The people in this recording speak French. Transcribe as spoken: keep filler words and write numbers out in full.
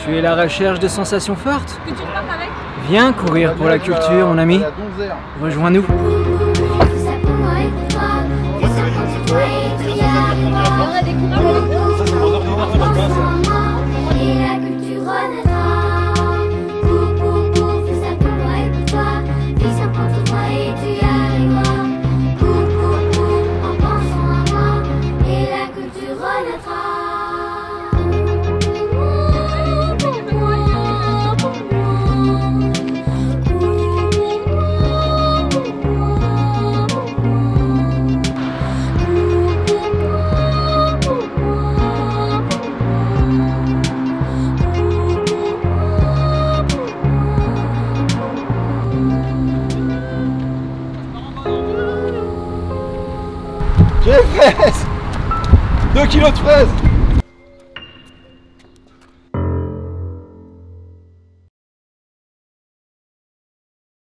Tu es à la recherche de sensations fortes? Que tu repars avec? Viens courir pour la culture, mon ami. Rejoins-nous. On a des J'ai les fraises, deux kilos de fraises.